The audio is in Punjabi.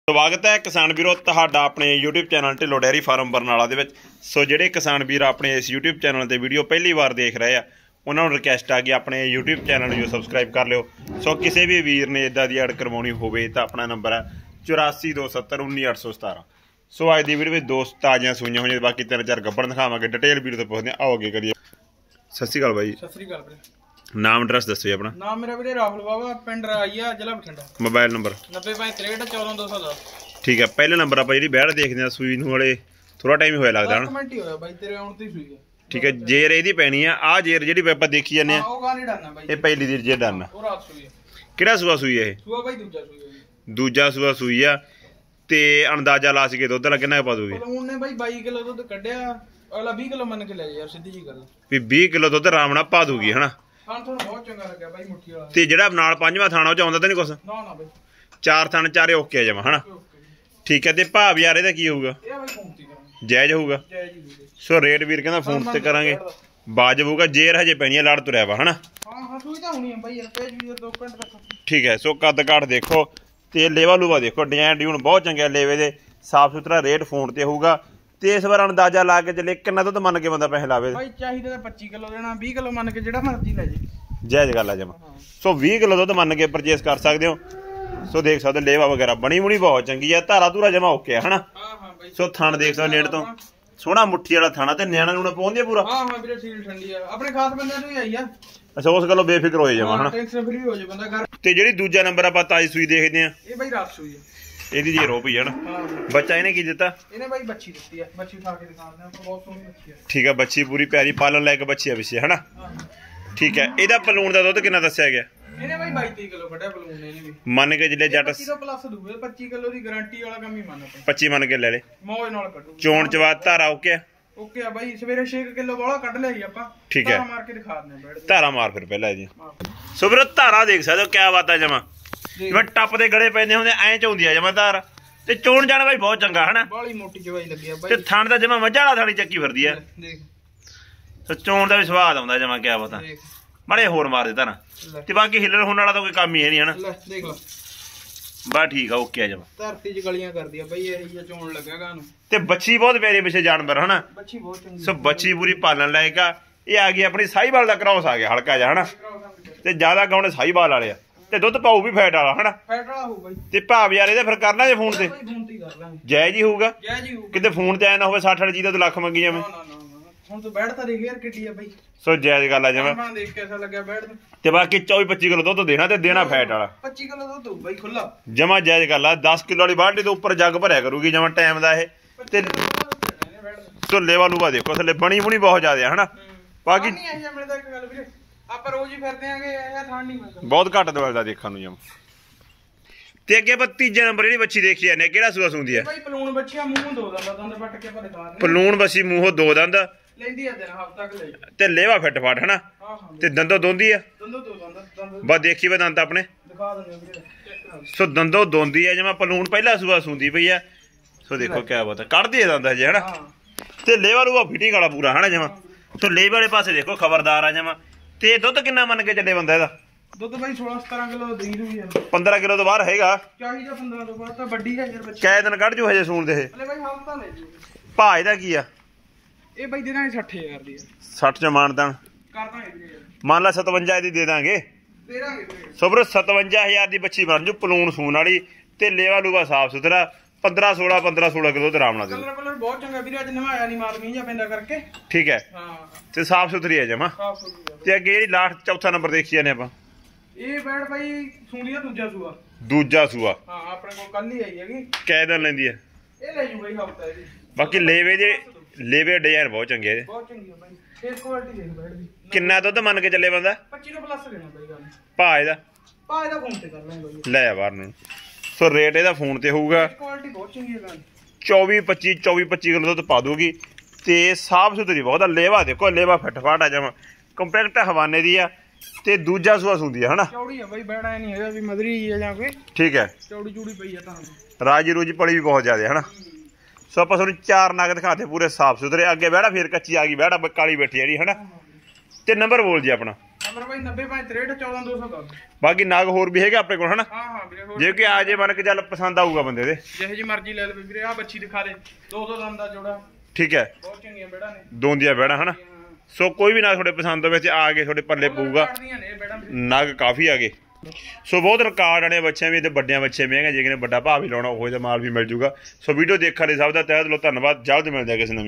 ਸਵਾਗਤ ਹੈ ਕਿਸਾਨ ਵੀਰੋ ਤੁਹਾਡਾ ਆਪਣੇ YouTube channel Dhillon dairy farm Barnala ਦੇ ਵਿੱਚ। ਸੋ ਜਿਹੜੇ ਕਿਸਾਨ ਵੀਰ ਆਪਣੇ ਇਸ YouTube ਚੈਨਲ ਤੇ ਵੀਡੀਓ ਪਹਿਲੀ ਵਾਰ ਦੇਖ ਰਹੇ ਆ ਉਹਨਾਂ ਨੂੰ ਰਿਕਵੈਸਟ ਆ ਕਿ ਆਪਣੇ YouTube ਚੈਨਲ ਨੂੰ ਸਬਸਕ੍ਰਾਈਬ ਕਰ ਲਿਓ। ਸੋ ਕਿਸੇ ਵੀ ਵੀਰ ਨੇ ਇਦਾਂ ਦੀ ਐਡ ਕਰਵਾਉਣੀ ਹੋਵੇ ਤਾਂ ਆਪਣਾ ਨੰਬਰ ਹੈ 8427191817। ਸੋ ਅੱਜ ਦੀ ਵੀਡੀਓ ਵਿੱਚ ਦੋ ਤਾਜ਼ੀਆਂ ਸੂਈਆਂ ਹੋਈਆਂ, ਬਾਕੀ 3-4 ਗੱਬੜ ਦਿਖਾਵਾਂਗੇ। ਡਿਟੇਲ ਵੀਡੀਓ ਤੋਂ ਪੁੱਛਦੇ ਆਓ ਅੱਗੇ ਕਰੀਏ। ਸਤਿ ਸ਼੍ਰੀ ਅਕਾਲ ਬਾਈ। ਸਤਿ ਸ਼੍ਰੀ ਅਕਾਲ ਵੀਰੇ। ਨਾਮ ਐਡਰੈਸ ਦੱਸੋ ਜੀ ਆਪਣਾ। ਨਾਮ ਮੇਰਾ ਵੀਰੇ ਰਾਹੁਲ ਬਾਵਾ, ਪਿੰਡ ਰਾਈਆ, ਜ਼ਿਲ੍ਹਾ ਬਠਿੰਡਾ। Mobile number 9063614210। ਠੀਕ ਹੈ। ਪਹਿਲੇ ਨੰਬਰ ਆਪਾਂ ਜਿਹੜੀ ਬੈੜ ਦੇਖਦੇ ਆ ਸੂਈ ਨੂੰ ਵਾਲੇ ਥੋੜਾ ਟਾਈਮ ਹੋਇਆ ਲੱਗਦਾ ਹਨ। ਮਿੰਟ ਹੀ ਹੋਇਆ ਬਾਈ, ਤੇਰੇ ਆਉਣ ਤੇ ਸੂਈ ਹੈ। ਠੀਕ ਹੈ। ਜੇਰ ਇਹਦੀ ਪੈਣੀ ਆ ਜੇਰ ਜਿਹੜੀ ਆਪਾਂ ਦੇਖੀ ਜਾਂਦੇ ਆ ਉਹ ਗਾਣੀ ਡਾਨਾ ਬਾਈ, ਇਹ ਪਹਿਲੀ ਦੀ ਜੇ ਡਨ ਉਹ ਰਾਤ ਸੂਈ ਹੈ। ਕਿਹੜਾ ਸੂਆ ਸੂਈ ਇਹ? ਸੂਆ ਬਾਈ ਦੂਜਾ ਸੂਈ ਹੈ। ਦੂਜਾ ਸੂਆ ਸੂਈ ਆ ਤੇ ਅੰਦਾਜ਼ਾ ਲਾ ਸਕੇ ਦੁੱਧ ਕਿੰਨਾ ਪਾ ਦੂਗੀ? ਪਲੂਣ ਨੇ ਬਾਈ 22 ਕਿਲੋ ਦੁੱਧ ਕੱਢਿਆ, ਅਗਲਾ 20 ਕਿਲੋ ਮੰਨ ਕੇ ਲੈ ਯਾਰ, ਸਿੱਧੀ ਜੀ ਗੱਲ ਵੀ 20 ਕਿਲੋ ਦੁੱਧ ਆਰਾਮ ਨਾਲ ਪਾ ਦੂਗੀ ਹਨਾ। ਹਾਂ ਤੁਹਾਨੂੰ ਬਹੁਤ ਚੰਗਾ ਲੱਗਿਆ ਬਾਈ ਮੁੱਠੀ ਵਾਲਾ। ਤੇ ਜਿਹੜਾ ਨਾਲ ਪੰਜਵਾਂ ਥਾਣਾ ਉਹ ਚ ਆਉਂਦਾ ਤਾਂ ਨਹੀਂ ਕੁਛ? ਨਾ ਨਾ ਬਾਈ, ਚਾਰ ਥਾਣ ਚਾਰੇ ਓਕੇ ਆ ਜਮਾ ਹਨਾ। ਠੀਕ ਹੈ। ਤੇ ਭਾਵ ਯਾਰ ਇਹਦਾ ਕੀ ਹੋਊਗਾ? ਇਹ ਬਾਈ ਫੋਨਤੀ ਕਰਾਂਗੇ, ਜਾਇਜ਼ ਹੋਊਗਾ। ਜਾਇਜ਼ ਹੀ। ਸੋ ਰੇਟ ਵੀਰ ਕਹਿੰਦਾ ਫੋਨ ਤੇ ਕਰਾਂਗੇ, ਵਾਜਬ ਹੋਊਗਾ। ਜੇਰ ਹਜੇ ਪੈਣੀ ਆ, ਲੜ ਤੁਰਿਆ ਵਾ ਹਨਾ। ਹਾਂ ਹਾਂ ਸੂਈ ਤਾਂ ਹੋਣੀ ਆ ਬਾਈ ਯਾਰ, ਪੇਜ ਵੀ 2 ਘੰਟੇ ਤੱਕ। ਠੀਕ ਹੈ। ਸੋ ਕੱਦ ਕਾਠ ਦੇਖੋ ਤੇ ਲੇਵਾ ਲੂਵਾ ਦੇਖੋ, ਡਿਜ਼ਾਈਨ ਡਿਊਨ ਬਹੁਤ ਚੰਗੇ ਲੇਵੇ ਦੇ, ਸਾਫ ਸੁਥਰਾ। ਰੇਟ ਫੋਨ ਤੇ ਹੋਊਗਾ। ਤੇ ਇਸ ਵਾਰ ਅੰਦਾਜ਼ਾ ਲਾ ਕੇ ਚੱਲੇ ਕਿੰਨਾ ਦੁੱਧ ਮੰਨ ਕੇ ਬੰਦਾ ਪੈਸੇ ਲਾਵੇ? ਬਾਈ ਚਾਹੀਦਾ ਤਾਂ 25 ਕਿਲੋ ਦੇਣਾ, 20 ਕਿਲੋ ਮੰਨ ਕੇ ਜਿਹੜਾ ਮਰਜ਼ੀ ਲੈ ਜੇ, ਜਾਇਜ਼ ਗੱਲ ਆ ਜਮਾ। ਸੋ 20 ਕਿਲੋ ਦੁੱਧ ਮੰਨ ਕੇ ਪਰਚੇਸ ਕਰ ਸਕਦੇ ਹੋ। ਸੋ ਦੇਖ ਸਕਦੇ ਲੇਵਾ ਵਗੈਰਾ ਬਣੀ ਬੁਣੀ ਬਹੁਤ ਚੰਗੀ ਆ, ਧਾਰਾ ਧੂਰਾ ਜਮਾ ਓਕੇ ਆ ਹਨਾ। ਹਾਂ ਹਾਂ ਬਾਈ। ਸੋ ਥਣ ਦੇਖ ਸਕਦੇ ਨੇੜ ਤੋਂ, ਸੋਹਣਾ ਮੁੱਠੀ ਵਾਲਾ ਥਾਣਾ ਤੇ ਨਿਆਣਾ ਨੂੰ ਪਾਉਂਦੀ ਆ ਪੂਰਾ। ਹਾਂ ਹਾਂ ਵੀਰੇ, ਸੀਲ ਠੰਡੀ ਆ, ਆਪਣੇ ਖਾਸ ਬੰਦਿਆਂ ਨੂੰ ਹੀ ਆਈ ਆ। ਅੱਛਾ, ਉਸ ਗੱਲੋਂ ਬੇਫਿਕਰ ਹੋਏ ਜਮਾ ਹਨਾ। ਟੈਨਸ਼ਨ ਫਰੀ ਹੋ ਜਾ ਬੰਦਾ ਘਰ। ਤੇ ਜਿਹੜੀ ਦੂਜਾ ਨੰਬਰ ਆਪਾਂ ਤਾਜੀ ਸੂਈ ਦੇਖਦੇ ਆ, ਇਹ ਬਾਈ ਰਾਤ ਸੂਈ ਆ। ਇਹਦੀ ਜੇ ਰੋਪ ਹੀ ਹੈ ਨਾ। ਹਾਂ ਬੱਚਾ ਇਹਨੇ ਕੀ ਦਿੱਤਾ? ਇਹਨੇ ਬਾਈ ਬੱਚੀ ਦਿੱਤੀ ਆ, ਬੱਚੀ ਖਾ ਕੇ ਦਿਖਾਉਂਦੇ ਆ, ਬਹੁਤ ਸੋਹਣੀ ਬੱਚੀ ਆ। ਠੀਕ ਆ, ਬੱਚੀ ਪੂਰੀ ਪਿਆਰੀ ਪਾਲਣ ਲਾਇਕ ਬੱਚੀ ਆ ਪਿੱਛੇ ਹਨਾ। ਠੀਕ ਹੈ। ਇਹਦਾ ਪਲੂਣ ਦਾ ਦੁੱਧ ਕਿੰਨਾ ਦੱਸਿਆ ਗਿਆ? ਇਹਨੇ ਬਾਈ 22 ਕਿਲੋ ਕੱਢਿਆ ਪਲੂਣ ਨੇ। ਇਹਨੇ ਵੀ ਮੰਨ ਕੇ ਜਿਹੜੇ ਜੱਟ 25 ਤੋਂ ਪਲੱਸ ਦੂਗੇ, 25 ਕਿਲੋ ਦੀ ਗਾਰੰਟੀ ਵਾਲਾ ਕੰਮ ਹੀ ਮੰਨ ਆਪਾਂ। 25 ਮੰਨ ਕੇ ਲੈ ਲੈ, ਮੌਜ ਨਾਲ ਕੱਢੂ। ਚੋਣ ਚਵਾ ਧਾਰਾ ਓਕੇ ਆ? ਓਕੇ ਆ ਬਾਈ। ਸਵੇਰੇ 6 ਕਿਲੋ ਵਾਲਾ ਕੱਢ ਲਿਆ ਜੀ ਆਪਾਂ। ਠੀਕ ਹੈ। ਮਾਰ ਕੇ ਦਿਖਾ ਦਿੰਦੇ ਬੈਠ ਧਾਰਾ ਮਾਰ ਫਿਰ ਪਹਿਲਾਂ ਇਹਦੀ। ਸੋ ਵੀਰੋ ਧਾਰਾ ਦੇਖ ਸਕਦੇ ਹੋ, ਕਿਆ ਬਾਤ ਆ ਜਮਾ। ਜਿਵੇਂ ਟੱਪ ਦੇ ਗਲੇ ਪੈਂਦੇ ਹੁੰਦੇ ਐਂ ਝਾਉਂਦੀ ਆ ਜਮਾ ਧਾਰ। ਤੇ ਚੋਣ ਜਾਣ ਬਾਈ ਬਹੁਤ ਚੰਗਾ ਹਨਾ। ਬਾਲੀ ਮੋਟੀ ਜਵਾਈ ਲੱਗੀ ਆ ਬਾਈ। ਤੇ ਥਣ ਦਾ ਜਮਾ ਮੱਝਾਂ ਵਾਲਾ ਥਾਲੀ ਚੱਕੀ ਫਿਰਦੀ ਆ। ਦੇਖ ਸੋ ਚੋਣ ਦਾ ਵੀ ਸਵਾਦ ਆਉਂਦਾ ਜਮਾ, ਕਿਆ ਬਾਤ ਆ। ਦੇਖ ਮਾੜੇ ਹੋਰ ਮਾਰ ਦੇ ਧਾਰਾ। ਤੇ ਬਾਕੀ ਹਿੱਲਣ ਹੋਣ ਵਾਲਾ ਤਾਂ ਕੋਈ ਕੰਮ ਹੀ ਹੈ ਨਹੀਂ ਹਨਾ। ਲੈ ਦੇਖ ਲਾ, ਬਾ ਠੀਕ ਆ ਓਕੇ ਆ ਜਮਾ। ਧਰਤੀ 'ਚ ਗਲੀਆਂ ਕਰਦੀ ਆ ਬਾਈ, ਇਹੀ ਜਿਹਾ ਚੋਣ ਲੱਗਾਗਾ ਨੂੰ। ਤੇ ਬੱਚੀ ਬਹੁਤ ਪਿਆਰੀ ਪਿੱਛੇ ਜਾਨਵਰ ਹਨਾ। ਬੱਚੀ ਬਹੁਤ ਚੰਗੀ। ਸੋ ਬੱਚੀ ਪੂਰੀ ਪਾਲਣ ਲਾਇਕ ਆ। ਇਹ ਆ ਗਈ ਆਪਣੀ ਸਾਹੀਵਾਲ ਦਾ ਕ੍ਰਾਸ ਆ ਗਿਆ ਹਲਕਾ ਜਿਹਾ ਹਨਾ। ਤੇ ਜ਼ਿਆਦਾ ਗਾਉਣੇ ਸਾਹੀਵਾਲ ਵਾਲੇ ਆ। ਤੇ ਦੁੱਧ ਪਾਊ ਵੀ ਫੈਟ ਵਾਲਾ ਹਨਾ। ਫੈਟ ਵਾਲਾ ਹੋਊ ਬਾਈ। ਤੇ ਭਾਵ ਯਾਰ ਇਹਦੇ ਫਿਰ ਕਰ ਲਾਂਗੇ ਫੋਨ ਤੇ? ਫੋਨ ਤੇ ਕਰ ਲਾਂਗੇ, ਜਾਇਜ਼ ਹੀ ਹੋਊਗਾ। ਜਾਇਜ਼ ਹੀ ਹੋਊ। ਕਿਤੇ ਫੋਨ ਤੇ ਆਇਆ ਨਾ ਹੋਵੇ 60 ਜੀ ਦਾ ਲੱਖ ਮੰਗੀ ਜਾਵੇਂ। ਨਾ ਨਾ ਨਾ, ਹੁਣ ਤੂੰ ਬੈਠ ਤਾਂ ਦੇਖ ਯਾਰ ਕਿੱਡੀ ਆ ਬਾਈ। ਸੋ ਜਾਇਜ਼ ਗੱਲ ਆ ਜਮਾ। ਮੈਂ ਦੇਖ ਕਿਹਦਾ ਲੱਗਿਆ ਬੈਠ। ਤੇ ਬਾਕੀ 24-25 ਕਿਲੋ ਦੁੱਧ ਦੇਣਾ ਤੇ ਦੇਣਾ ਫੈਟ ਵਾਲਾ। 25 ਕਿਲੋ ਦੁੱਧ ਹੋਊ ਬਾਈ ਖੁੱਲਾ ਜਮਾ ਜਾਇਜ਼ ਗੱਲ ਆ। 10 ਕਿਲੋ ਵਾਲੀ ਬਾਲਟੀ ਤੋਂ ਉੱਪਰ ਜੱਗ ਭਰਿਆ ਕਰੂਗੀ ਜਮਾ ਟਾਈਮ ਦਾ ਇਹ। ਤੇ ਝੁੱਲੇ ਵਾਲੂਆ ਦੇਖੋ ਥੱਲੇ ਬਣੀ ਬੁਣੀ ਬਹੁਤ ਜ਼ਿਆਦਾ ਹਨਾ। ਬਾਕੀ ਨਹੀਂ ਇਹ ਮਿਲਦਾ ਇੱਕ ਗੱਲ ਵੀਰੇ, ਆਪਾਂ ਰੋਜ਼ ਹੀ ਫਿਰਦੇ ਆਂਗੇ, ਇਹ ਥਾਂ ਨਹੀਂ ਮਿਲਦਾ। ਬਹੁਤ ਘੱਟ ਦਵਾਲਦਾ ਦੇਖਣ ਨੂੰ ਜਮਾ। ਤੇ ਅੱਗੇ ਆਪਾਂ ਤੀਜੇ ਨੰਬਰ ਜਿਹੜੀ ਬੱਚੀ ਦੇਖੀ ਜਾਂਦੇ, ਕਿਹੜਾ ਸੂਆ ਸੁੰਦੀ ਆ? ਬਾਈ ਪਲੂਣ ਬੱਚੀਆਂ ਮੂੰਹੋਂ ਦੋ ਦੰਦ ਪੱਟ ਕੇ ਆਪਾਂ ਦਿਖਾ ਦਿੰਦੇ। ਪਲੂਣ ਬੱਚੀ ਮੂੰਹੋਂ 2 ਦੰਦ ਲੈਂਦੀ ਆ ਦਿਨ ਹਫ਼ਤਾ ਤੱਕ ਲੈ। ਤੇ ਲੇਵਾ ਫਿੱਟ ਫਾਟ ਹਨਾ। ਹਾਂ ਹਾਂ ਤੇ ਦੰਦੋਂ ਦੋਂਦੀ ਆ। ਦੰਦੋਂ ਦੋ ਦੰਦ ਬਸ ਦੇਖੀ ਵੇ ਦੰਦ ਆਪਣੇ ਦਿਖਾ ਦਿੰਦੇ ਵੀਰੇ, ਚੈੱਕ ਕਰਾ। ਸੋ ਦੰਦੋਂ ਦੋਂਦੀ ਆ ਜਮਾ। ਪਲੂਣ ਪਹਿਲਾ ਸੂਆ ਸੁੰਦੀ ਪਈ ਆ। ਸੋ ਦੇਖੋ ਕਿਆ ਬਾਤ ਆ, ਕੱਢਦੀ ਆ ਦੰਦ ਹਜੇ ਹਨਾ। ਤੇ ਲੇਵਾ ਲੂਆ ਫਿਟਿੰਗ ਵਾਲਾ ਪੂਰਾ ਹਨਾ ਜਮਾ। ਸੋ ਲੇਵੇ ਵਾਲੇ ਪਾਸੇ ਦੇਖੋ ਖਬਰਦਾਰ ਆ ਜਮਾ। ਤੇ ਦੁੱਧ ਕਿੰਨਾ ਮੰਨ ਕੇ ਚੱਲੇ ਬੰਦਾ ਇਹਦਾ? ਦੁੱਧ ਬਾਈ 16-17 ਕਿਲੋ ਦੇ ਦੂਗੀ ਯਾਰ। 15 ਕਿਲੋ ਤੋਂ ਬਾਹਰ ਹੈਗਾ। ਚਾਹੀਦਾ 15 ਤੋਂ ਬਾਅਦ ਤਾਂ ਵੱਡੀ ਹੈ ਯਾਰ ਬੱਚੀ। ਕੈ ਦਿਨ ਕੱਢ ਜੂ ਹਜੇ ਸੂਣ ਦੇ ਇਹ? ਹਲੇ ਬਾਈ ਹਫ਼ਤਾ ਲੈ ਜੂ। ਭਾਅ ਇਹਦਾ ਕੀ ਆ? ਇਹ ਬਾਈ ਦੇ ਦਾਂਗੇ 60,000 ਦੀ। 60 ਚ ਮਾਨਦਾਨ ਕਰ ਦਾਂਗੇ ਵੀਰੇ, ਮੰਨ ਲਾ 57 ਇਹਦੀ ਦੇ ਦਾਂਗੇ। ਦੇ ਦਾਂਗੇ ਵੀਰੇ। ਸੋ ਵੀਰੋ 57,000 ਦੀ ਬੱਚੀ ਬਣ ਜੂ ਪਲੂਣ ਸੂਣ ਵਾਲੀ। ਤੇ ਲੇਵਾ ਲੂਵਾ ਸਾਫ ਸੁਥਰਾ। 15-16 ਕਿਲੋ ਤੇ ਆਰਾਮ ਨਾਲ ਦੇ। ਕਲਰ ਬਹੁਤ ਚੰਗਾ ਵੀਰੇ, ਅੱਜ ਨਵਾਇਆ ਨਹੀਂ, ਮਾਰ ਮੀਂਹ ਜਾਂ ਪੈਂਦਾ ਕਰਕੇ। ਠੀਕ ਹੈ। ਹਾਂ ਤੇ ਸਾਫ ਸੁਥਰੀ ਹੈ ਜਮਾ। ਸਾਫ ਸੁਥਰੀ। ਤੇ ਅੱਗੇ ਜਿਹੜੀ ਲਾਸਟ ਚੌਥਾ ਨੰਬਰ ਦੇਖੀ ਜਾਂਦੇ ਆਪਾਂ, ਇਹ ਬੈਡ ਬਾਈ ਸੁਣੀਆ ਦੂਜਾ ਸੂਆ। ਦੂਜਾ ਸੂਆ ਹਾਂ ਆਪਣੇ ਕੋਲ ਕੱਲ ਹੀ ਆਈ ਹੈਗੀ। ਕੈ ਦਿਨ ਲੈਂਦੀ ਹੈ? ਇਹ ਲੈ ਜੂ ਬਾਈ ਹਫ਼ਤਾ ਇਹਦੀ। ਬਾਕੀ ਲੇਵੇ ਡਿਜ਼ਾਈਨ ਬਹੁਤ ਚੰਗੇ ਇਹਦੇ। ਬਹੁਤ ਚੰਗੀ ਆ ਬਾਈ, ਫੇਸ ਕੁਆਲਿਟੀ ਦੇਖ ਬੈਡ ਦੀ। ਕਿੰਨਾ ਦੁੱਧ ਮੰਨ ਕੇ ਚੱਲੇ ਬੰਦਾ? 25 ਤੋਂ ਪਲੱਸ ਦੇਣਾ ਬਾਈ ਗੱਲ। ਭਾਅ ਇਹਦਾ? ਭਾਅ ਇਹਦਾ ਫੋਨ ਤੇ ਕਰ ਲਾਂਗੇ ਬਾਈ। ਲੈ ਆ ਬਾਹਰ ਨੂੰ। ਸੋ ਰੇਟ ਇਹਦਾ ਫੋਨ ਤੇ ਹੋਊਗਾ। ਕੁਆਲਿਟੀ ਬਹੁਤ ਚੰਗੀ ਹੈ ਗੱਲ। 24-25 ਕਿਲੋ ਦੁੱਧ ਪਾ ਦੂਗੀ। ਤੇ ਸਾਫ ਸੁਥਰੀ ਬਹੁਤ ਆ। ਲੇਵਾ ਦੇਖੋ, ਲੇਵਾ ਫਿੱਟ ਫਾਟ ਆ ਜਮਾ। ਕੰਪੈਕਟ ਹਵਾਨੇ ਦੀ ਆ। ਤੇ ਦੂਜਾ ਸੂਆ ਸੁੰਦੀ ਆ ਹਨਾ। ਚੌੜੀ ਆ ਬਾਈ, ਬੈੜਾ ਨਹੀਂ ਹੈਗਾ ਵੀ ਮਧਰੀ ਆ ਜਾਂ ਕੋਈ। ਠੀਕ ਹੈ। ਚੌੜੀ ਚੂੜੀ ਪਈ ਆ ਤਾਂ ਰਾਜੀ ਰੂਜੀ ਪਲੀ ਵੀ ਬਹੁਤ ਜ਼ਿਆਦਾ ਹਨਾ। ਸੋ ਆਪਾਂ ਤੁਹਾਨੂੰ 4 ਨਗ ਦਿਖਾਤੇ ਪੂਰੇ ਸਾਫ ਸੁਥਰੇ। ਅੱਗੇ ਬਹਿੜਾ ਫੇਰ ਕੱਚੀ ਆ ਗਈ, ਬਹਿੜਾ ਕਾਲੀ ਬੈਠੀ ਜਿਹੜੀ ਹਨਾ। ਤੇ ਨੰਬਰ ਬੋਲ ਜੀ ਆਪਣਾ। ਨੰਬਰ ਭਾਈ 90 63 14 ਬਾਕੀ ਨਾਗ ਹੋਰ ਵੀ ਹੈਗੇ ਆਪਣੇ ਕੋਲ ਹਨਾ। ਹਾਂ ਹਾਂ ਵੀਰੇ ਹੋਰ ਜੇ ਕਿ ਆ ਜੇ ਮੰਨ ਕੇ ਚੱਲ ਪਸੰਦ ਆਊਗਾ ਬੰਦੇ ਦੇ ਜਿਹੇ ਜੀ ਮਰਜ਼ੀ ਲੈ ਲਵੇ ਵੀਰੇ। ਆ ਬੱਚੀ ਦਿਖਾ ਦੇ 2 ਦੰਦ ਦਾ ਜੋੜਾ ਠੀਕ ਹੈ ਬਹੁਤ ਚੰਗੀਆਂ ਬੇੜਾ ਨੇ ਦੋਂਦੀਆਂ ਬਹਿਣਾ ਹਨਾ। ਸੋ ਕੋਈ ਵੀ ਨਾ ਤੁਹਾਡੇ ਪਸੰਦ ਵਿੱਚ ਆ ਕੇ ਤੁਹਾਡੇ ਪੱਲੇ ਪਊਗਾ। ਨਗ ਕਾਫੀ ਆ ਗਏ। ਸੋ ਬਹੁਤ ਰਿਕਾਰਡ ਵਾਲੇ ਬੱਚੇ ਵੀ ਤੇ ਵੱਡਿਆਂ ਬੱਚੇ ਵੀ ਹੈਗੇ। ਜੇ ਕਿਨੇ ਵੱਡਾ ਭਾਅ ਵੀ ਲਾਉਣਾ ਉਹ ਜਿਹਾ ਮਾਲ ਵੀ ਮਿਲ ਜੂਗਾ। ਸੋ ਵੀਡੀਓ ਦੇਖਣ ਲਈ ਸਭ ਦਾ ਤਹਿ ਦਿਲੋਂ ਧੰਨਵਾਦ। ਜਲਦ ਮਿਲਦੇ ਕਿਸੇ ਨਵੀਂ